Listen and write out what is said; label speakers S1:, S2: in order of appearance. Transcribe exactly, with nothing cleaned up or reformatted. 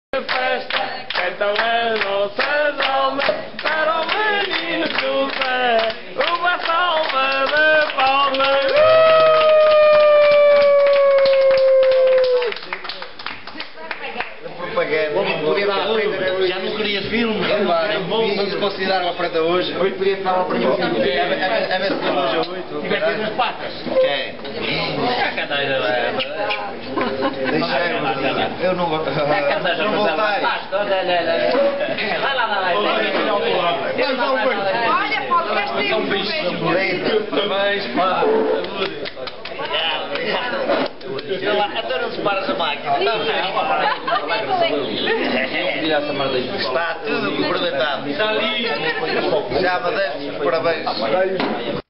S1: Festa, então é nossa nome para o menino José, uma salva de palmas.
S2: Já não queria filme, não se consideraram a prenda hoje. Hoje podia estar a prenda hoje. A ver se deu hoje a oito.
S3: Tiveste nas patas.
S2: Quem? Deixa eu não vou. Não voltei.
S3: Vai lá, vai lá.
S4: Olha, Paulo, queres ter um beijo?
S2: Parabéns, pá.
S3: Até não se paras a máquina.
S2: Está tudo cumprimentado. Já me deste parabéns.